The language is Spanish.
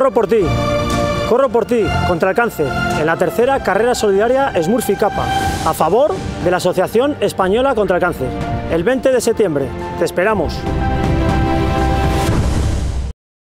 Corro por ti contra el cáncer, en la tercera carrera solidaria Smurfy Kappa, a favor de la Asociación Española contra el Cáncer. El 20 de septiembre, te esperamos.